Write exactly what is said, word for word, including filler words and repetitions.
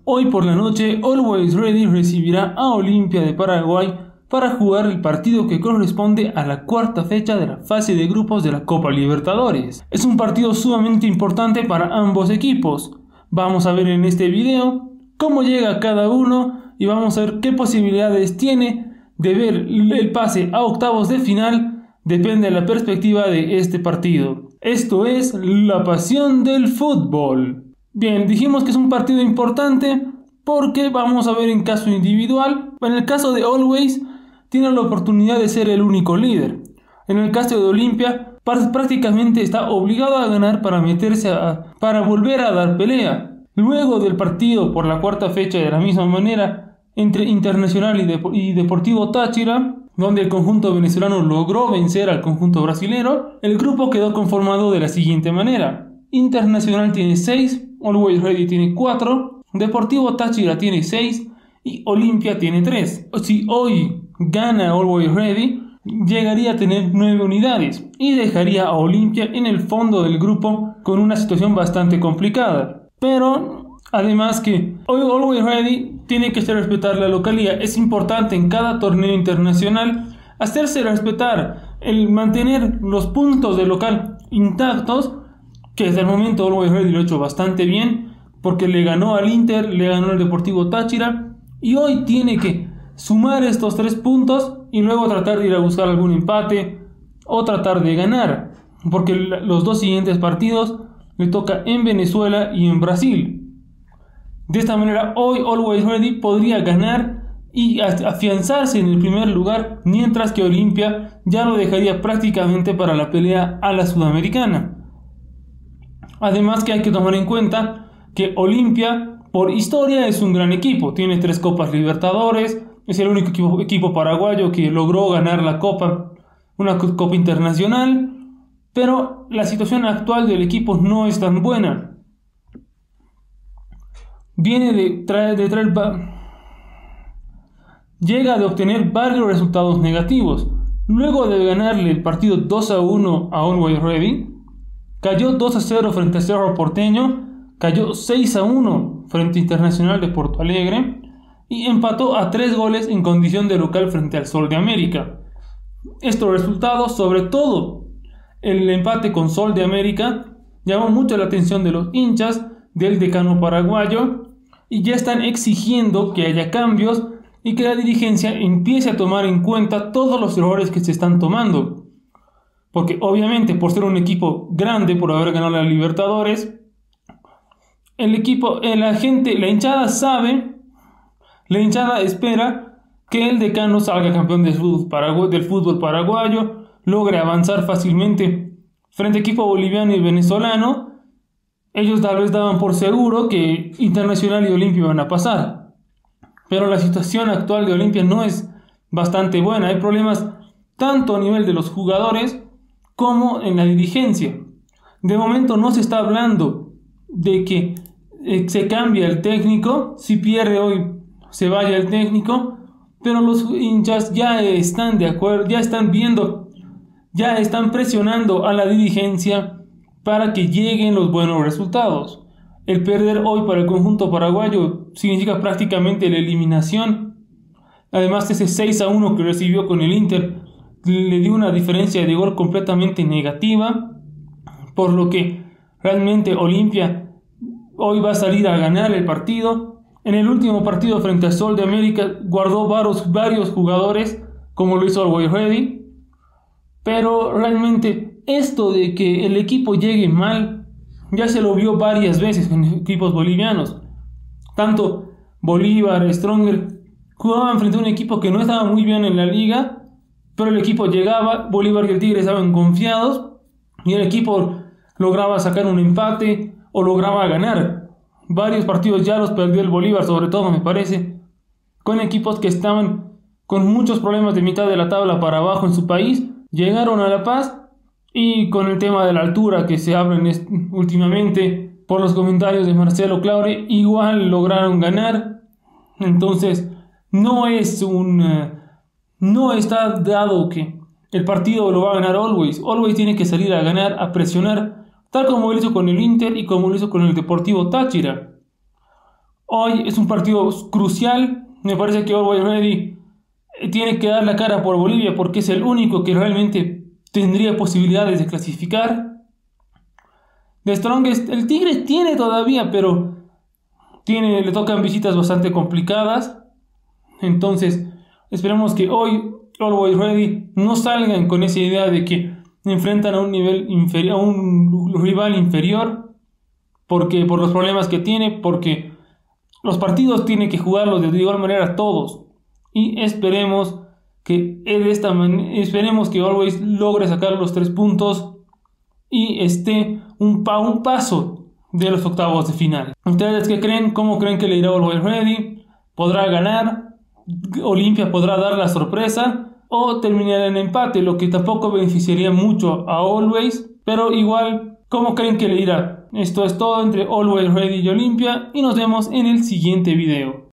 Hoy por la noche, Always Ready recibirá a Olimpia de Paraguay para jugar el partido que corresponde a la cuarta fecha de la fase de grupos de la Copa Libertadores. Es un partido sumamente importante para ambos equipos. Vamos a ver en este video cómo llega cada uno y vamos a ver qué posibilidades tiene de ver el pase a octavos de final. Depende de la perspectiva de este partido. Esto es la pasión del fútbol. Bien, dijimos que es un partido importante porque vamos a ver en caso individual. En el caso de Always, tiene la oportunidad de ser el único líder. En el caso de Olimpia, prácticamente está obligado a ganar para meterse a, para volver a dar pelea. Luego del partido por la cuarta fecha, de la misma manera, entre Internacional y, Dep- y Deportivo Táchira, donde el conjunto venezolano logró vencer al conjunto brasilero, el grupo quedó conformado de la siguiente manera: Internacional tiene seis, Always Ready tiene cuatro, Deportivo Táchira tiene seis y Olimpia tiene tres. Si hoy gana Always Ready, llegaría a tener nueve unidades y dejaría a Olimpia en el fondo del grupo con una situación bastante complicada. Pero además que hoy Always Ready tiene que hacer respetar la localía. Es importante en cada torneo internacional hacerse respetar, el mantener los puntos de local intactos, que desde el momento Always Ready lo ha hecho bastante bien, porque le ganó al Inter, le ganó al Deportivo Táchira, y hoy tiene que sumar estos tres puntos y luego tratar de ir a buscar algún empate o tratar de ganar, porque los dos siguientes partidos le toca en Venezuela y en Brasil. De esta manera hoy Always Ready podría ganar y afianzarse en el primer lugar, mientras que Olimpia ya lo dejaría prácticamente para la pelea a la Sudamericana. Además que hay que tomar en cuenta que Olimpia, por historia, es un gran equipo. Tiene tres Copas Libertadores, es el único equipo, equipo paraguayo que logró ganar la Copa, una Copa Internacional, pero la situación actual del equipo no es tan buena. Viene de traer, de traer llega de obtener varios resultados negativos. Luego de ganarle el partido dos a uno a Always Ready, cayó dos a cero frente a Cerro Porteño, cayó seis a uno frente a Internacional de Porto Alegre y empató a tres goles en condición de local frente al Sol de América. Estos resultados, sobre todo el empate con Sol de América, llamó mucho la atención de los hinchas del decano paraguayo y ya están exigiendo que haya cambios y que la dirigencia empiece a tomar en cuenta todos los errores que se están tomando. Porque obviamente, por ser un equipo grande, por haber ganado la Libertadores, el equipo, la gente, la hinchada sabe, la hinchada espera que el decano salga campeón del fútbol, paragu- del fútbol paraguayo, logre avanzar fácilmente frente a equipo boliviano y venezolano. Ellos tal vez daban por seguro que Internacional y Olimpia iban a pasar, pero la situación actual de Olimpia no es bastante buena. Hay problemas tanto a nivel de los jugadores como en la dirigencia. De momento no se está hablando de que eh, se cambie el técnico, si pierde hoy se vaya el técnico, pero los hinchas ya están de acuerdo, ya están viendo, ya están presionando a la dirigencia para que lleguen los buenos resultados. El perder hoy para el conjunto paraguayo significa prácticamente la eliminación. Además, ese seis a uno que recibió con el Inter le dio una diferencia de gol completamente negativa, por lo que realmente Olimpia hoy va a salir a ganar el partido. En el último partido frente a Sol de América guardó varios, varios jugadores, como lo hizo Always Ready, pero realmente esto de que el equipo llegue mal ya se lo vio varias veces en equipos bolivianos. Tanto Bolívar, Stronger jugaban frente a un equipo que no estaba muy bien en la liga, pero el equipo llegaba, Bolívar y el Tigre estaban confiados y el equipo lograba sacar un empate o lograba ganar. Varios partidos ya los perdió el Bolívar, sobre todo me parece, con equipos que estaban con muchos problemas de mitad de la tabla para abajo en su país. Llegaron a La Paz y con el tema de la altura que se habla últimamente por los comentarios de Marcelo Claure, igual lograron ganar. Entonces no es un... Uh, No está dado que el partido lo va a ganar Always. Always tiene que salir a ganar, a presionar, tal como lo hizo con el Inter y como lo hizo con el Deportivo Táchira. Hoy es un partido crucial. Me parece que Always Ready tiene que dar la cara por Bolivia porque es el único que realmente tendría posibilidades de clasificar. The Strongest, el Tigre tiene todavía, pero tiene, le tocan visitas bastante complicadas. Entonces, esperemos que hoy Always Ready no salgan con esa idea de que enfrentan a un nivel inferior, a un rival inferior, porque por los problemas que tiene, porque los partidos tiene que jugarlos de igual manera todos. Y esperemos que de esta manera, esperemos que Always logre sacar los tres puntos y esté un, pa un paso de los octavos de final. ¿Ustedes qué creen? ¿Cómo creen que le irá Always Ready? ¿Podrá ganar? ¿Olimpia podrá dar la sorpresa? ¿O terminará en empate? Lo que tampoco beneficiaría mucho a Always. Pero igual, ¿cómo creen que le irá? Esto es todo entre Always Ready y Olimpia y nos vemos en el siguiente video.